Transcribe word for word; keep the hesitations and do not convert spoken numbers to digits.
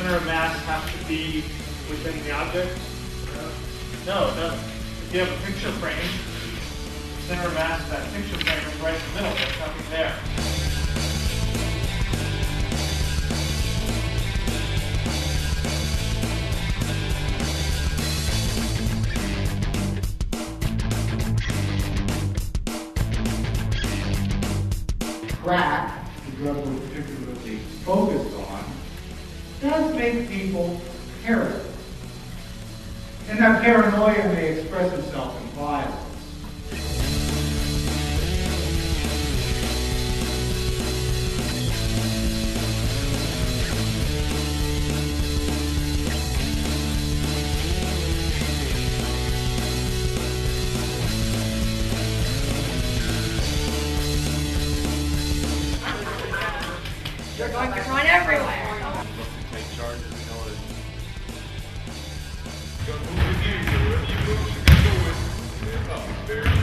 center of mass have to be within the object? No, it doesn't. If you have a picture frame, the center of mass of that picture frame is right in the middle. There's nothing there. Crack, the drug we're particularly focused on, does make people paranoid. And that paranoia may express itself in violence. They're going to run everywhere. Take charges, you know it. Go move the gears, wherever you go, go with. Yeah, very